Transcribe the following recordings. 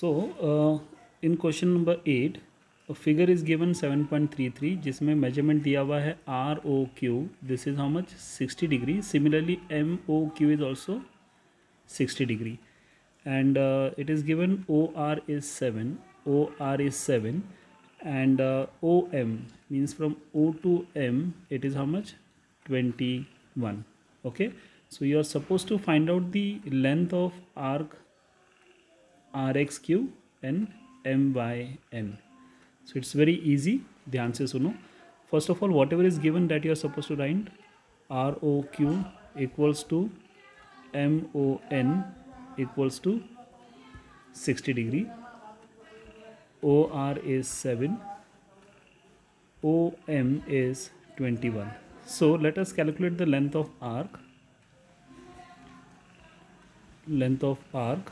So in question number 8 a figure is given 7.33 जिसमें measurement दिया हुआ है ROQ, this is how much 60 degree. Similarly MOQ is also 60 degree, and it is given OR is 7 and OM means from O to M it is how much 21. Okay, so you are supposed to find out the length of arc RXQ and MYN. So it's very easy. ध्यान से सुनो. First of all, whatever is given that you are supposed to write ROQ equals to MON equals to 60 degree. OR is 7. OM is 21. So let us calculate the length of arc. Length of arc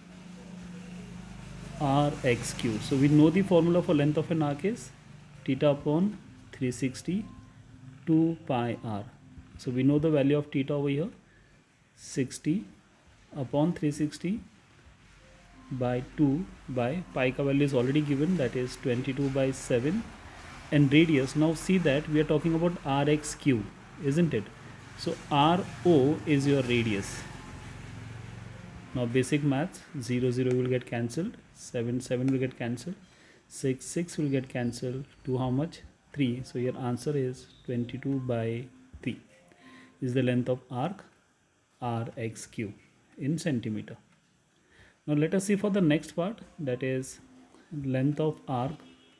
RXQ. So we know the formula for length of an arc is theta upon 360 2 pi r. So we know the value of theta over here, 60 upon 360 by 2 by pi ka value is already given, that is 22 by 7, and radius. Now see that we are talking about RXQ, isn't it? So RO is your radius. Now basic maths, 0 0 will get cancelled, 7 7 will get cancelled, 6 6 will get cancelled, 2 how much 3. So your answer is 22 by 3 is the length of arc RXQ in centimeter. Now let us see for the next part, that is length of arc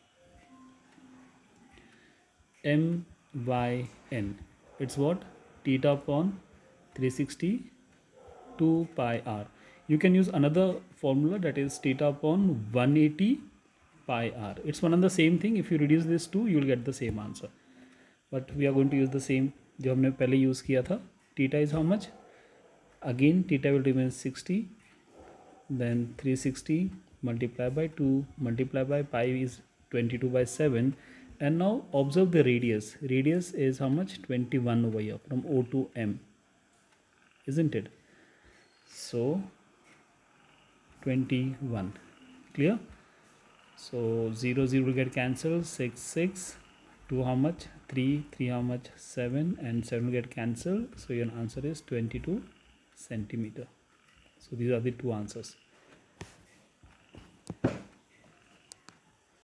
MYN. It's what? Theta upon 360 2 pi r. You can use another formula, that is theta upon 180 pi r. It's one and the same thing. If you reduce this two, you will get the same answer. But we are going to use the same जो हमने पहले use किया था. Theta is how much? Again theta will remain 60. Then 360 multiply by 2 multiply by pi is 22 by 7. And now observe the radius. Radius is how much? 21 over here from O to M, isn't it? So 21. Clear? So 0 0 will get cancelled, 6 6, 2 how much 3 3 how much 7, and 7 will get cancelled. So your answer is 22 centimeter. So these are the two answers.